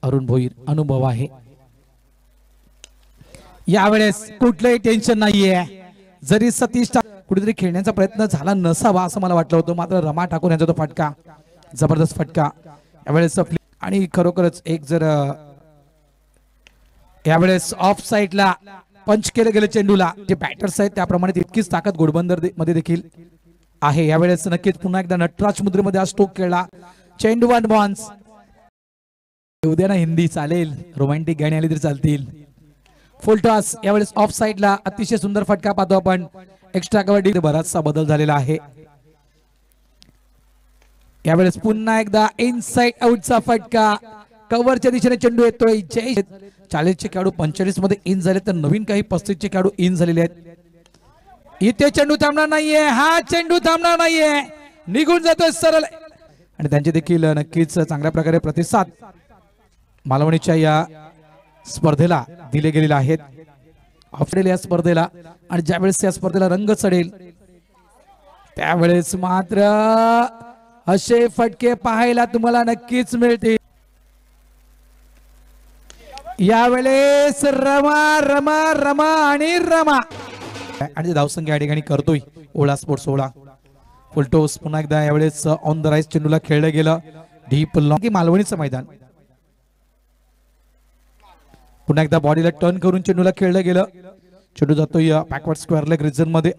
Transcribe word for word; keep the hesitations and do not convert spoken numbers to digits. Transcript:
अरुण भोईर अनुभव आहे. यावेळेस कुठलंही टेन्शन नाहीये. जरी सतीश कुठेतरी खेळण्याचा प्रयत्न झाला नसावा असं मला वाटलं होतं, मात्र रमा ठाकूर यांचा तो फटका, जबरदस्त फटका यावेळेस. आणि खरोखरच एक जर यावेळेस ऑफ साइडला पंच केलं गेलं चेंडूला, जे बॅटर्स आहेत त्याप्रमाणे तितकीच ताकद घोडबंदर मध्ये देखील आहे. यावेळेस नक्कीच पुन्हा एकदा नटराज मुद्रेमध्ये आज स्ट्रोक खेळला. चेंडू वन बॉन्स. उद्या ना हिंदी चालेल, रोमॅन्टिक गाणी आली तरी चालतील. फुल टॉस. यावेळेस ऑफ साइडला अतिशय सुंदर फटका पाहतो आपण. एक्स्ट्रा कबड्डी बराचसा बदल झालेला आहे. यावेळेस पुन्हा एकदा इनसाइड आउटचा फटका. कव्हरच्या दिशेने चेंडू येतोय. जय चाळीस चे खेळाडू पंचेचाळीस मध्ये इन झाले तर नवीन काही पस्तीस चे खेळाडू इन झालेले आहेत. इथे चेंडू थांबणार नाहीये. हा चेंडू थांबणार नाहीये, निघून जातोय सरळ. आणि त्यांचे देखील नक्कीच चांगल्या प्रकारे प्रतिसाद मालवणीच्या या स्पर्धेला दिले गेलेले आहेत. ऑफडेल या स्पर्धेला. आणि ज्यावेळेस या स्पर्धेला रंग चढेल त्यावेळेस मात्र असे फटके पाहायला तुम्हाला नक्कीच मिळतील. यावेळेस रमा रमा रमा आणि रमा. आणि धावसंख्या या ठिकाणी करतोय ओळा स्पोर्ट्स सोळा. फुलटोस. पुन्हा एकदा यावेळेस ऑन द राईस चेंडूला खेळलं गेलं. डीप लॉंग मालवणीचं मैदान. पुन्हा एकदा बॉडीला टर्न करून चेंडूला खेळलं गेलं. चेंडू जातोय बॅकवर्ड स्क्वेअर लेग रिजन मध्ये.